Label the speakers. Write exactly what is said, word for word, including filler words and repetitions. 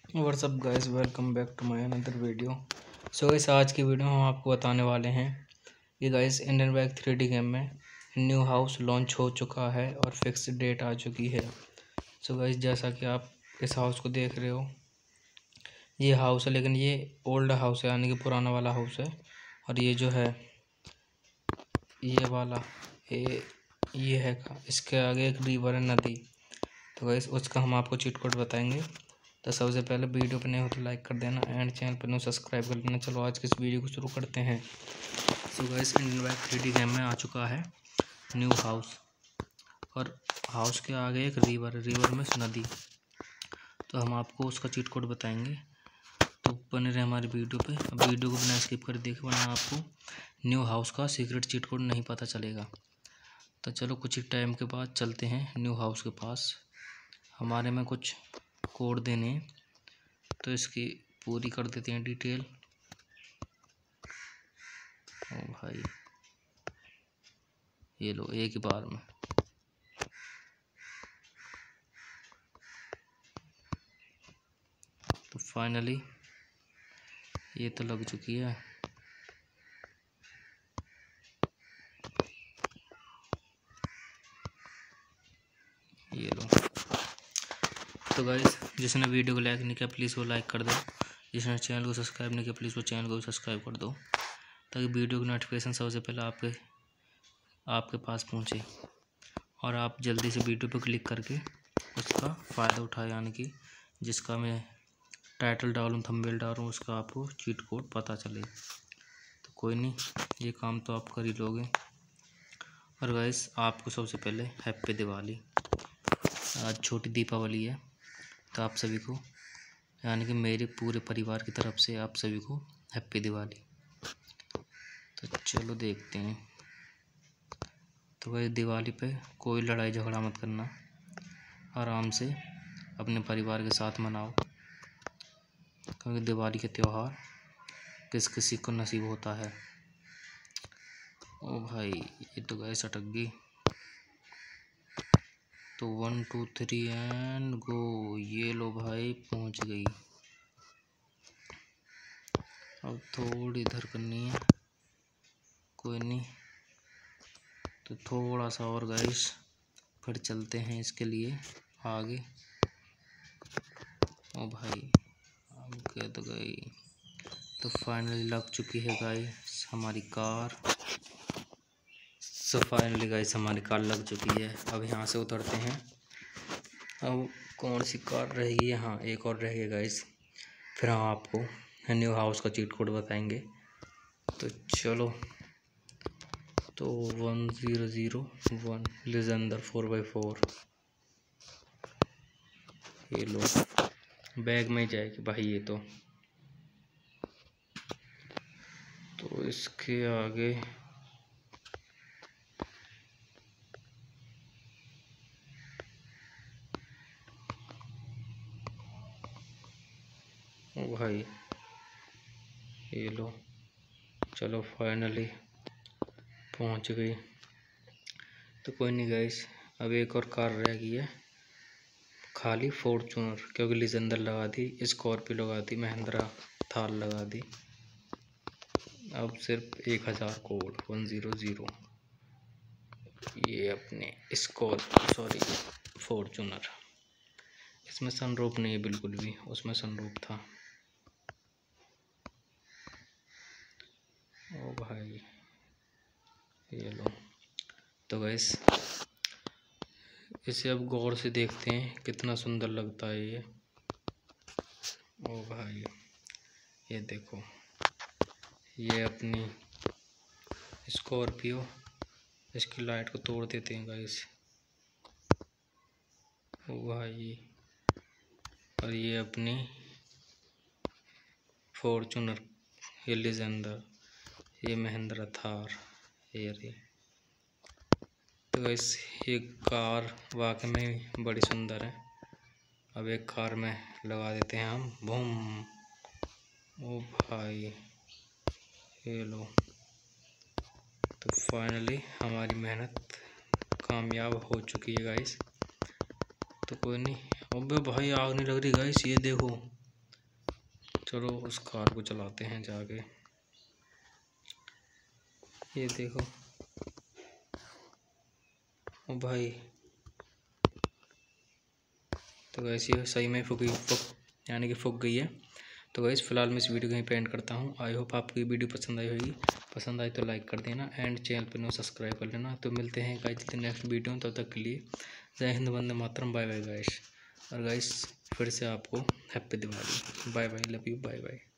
Speaker 1: WhatsApp guys, welcome back to my another video. So guys, आज की video में हम आपको बताने वाले हैं कि guys Indian bike three D game में न्यू हाउस लॉन्च हो चुका है और फिक्स डेट आ चुकी है। सो गाइस, जैसा कि आप इस हाउस को देख रहे हो, ये हाउस है, लेकिन ये ओल्ड हाउस है, यानी कि पुराना वाला हाउस है। और ये जो है ये वाला ये ये है, इसके आगे एक रिवर है, नदी। तो गाइस उसका हम आपको चीट कोड बताएंगे। तो सबसे पहले वीडियो पर नहीं हो तो लाइक कर देना एंड चैनल पर नहीं सब्सक्राइब कर देना। चलो आज की इस वीडियो को शुरू करते हैं। So guys, Indian bike three D game में आ चुका है न्यू हाउस, और हाउस के आगे एक रिवर रिवर में नदी। तो हम आपको उसका चीट कोड बताएंगे, तो बने रहे हमारी वीडियो पे। अब वीडियो को बिना स्किप कर देखे, वरना आपको न्यू हाउस का सीक्रेट चीट कोड नहीं पता चलेगा। तो चलो कुछ ही टाइम के बाद चलते हैं न्यू हाउस के पास। हमारे में कुछ कोड देने हैं, तो इसकी पूरी कर देते हैं डिटेल। ओ भाई, ये लो एक ही बार में। तो फाइनली ये तो लग चुकी है। ये लो। तो गाइस, जिसने वीडियो को लाइक नहीं किया प्लीज़ वो लाइक कर दो। जिसने चैनल को सब्सक्राइब नहीं किया प्लीज़ वो चैनल को भी सब्सक्राइब कर दो, ताकि वीडियो की नोटिफिकेशन सबसे पहले आपके आपके पास पहुंचे और आप जल्दी से वीडियो पर क्लिक करके उसका फ़ायदा उठाए। यानी कि जिसका मैं टाइटल डालूँ, थंबनेल डालूँ, उसका आपको चीट कोड पता चले। तो कोई नहीं, ये काम तो आप कर ही लोगे। और गाइस, आपको सबसे पहले हैप्पी दिवाली। आज छोटी दीपावली है, तो आप सभी को, यानी कि मेरे पूरे परिवार की तरफ से आप सभी को हैप्पी दिवाली। तो चलो देखते हैं। तो गाइस, दिवाली पे कोई लड़ाई झगड़ा मत करना, आराम से अपने परिवार के साथ मनाओ, क्योंकि दिवाली के त्यौहार किस किसी को नसीब होता है। ओ भाई, ये तो गैस अटक गई। तो one two three and go. ये लो भाई, पहुंच गई। अब थोड़ी इधर करनी है, कोई नहीं। तो थोड़ा सा और गैस, फिर चलते हैं इसके लिए आगे। ओ भाई, अब क्या तो गई। तो फाइनली लग चुकी है गाइस हमारी कार। सो फाइनली गाइस हमारी कार लग चुकी है। अब यहाँ से उतरते हैं। अब कौन सी कार रहेगी? यहाँ एक और रहेगी गाइस, फिर हम आपको न्यू हाउस का चीट कोड बताएंगे। तो चलो। तो one zero zero one Legender four by four, ये लो, बैग में जाएगी भाई ये तो। तो इसके आगे ओ भाई, ये लो। चलो फाइनली पहुंच गई। तो कोई नहीं गाइस, अब एक और कार रह गई है खाली, फॉर्च्यूनर, क्योंकि लिजेंडर लगा दी, स्कॉर्पियो लगा दी, महिंद्रा थार लगा दी। अब सिर्फ एक हज़ार कोड वन ज़ीरो ज़ीरो। ये अपने स्कॉर्पियो, सॉरी फॉर्च्यूनर। इसमें सनरूफ नहीं है बिल्कुल भी, उसमें सनरूफ था। ओ भाई, ये लो। तो गैस, इसे अब गौर से देखते हैं कितना सुंदर लगता है ये। ओ भाई, ये देखो, ये अपनी स्कॉर्पियो, इसकी लाइट को तोड़ देते हैं गाइस। ओ भाई, और ये अपनी फॉर्च्यूनर, ये लिजेंडर, ये महिंद्रा थार, ये रे। तो गाइस, ये कार वाकई में बड़ी सुंदर है। अब एक कार में लगा देते हैं हम, बूम। ओ भाई, ये लो। तो फाइनली हमारी मेहनत कामयाब हो चुकी है गाइस। तो कोई नहीं। अबे भाई, आग नहीं लग रही गाइस, ये देखो। चलो उस कार को चलाते हैं जाके। ये देखो ओ भाई, तो वैसे ये सही में फुकी फुक यानी कि फुक गई है। तो गाइस फिलहाल मैं इस वीडियो को यहीं पे एंड करता हूँ। आई होप आपको ये वीडियो पसंद आई होगी। पसंद आई तो लाइक कर देना एंड चैनल पर नो सब्सक्राइब कर लेना। तो मिलते हैं गाइस जल्दी नेक्स्ट वीडियो में, तब तक के लिए जय हिंद, वंदे मातरम, बाय बाय गाइस। और गाइस फिर से आपको happy Diwali, bye bye, love you, bye bye.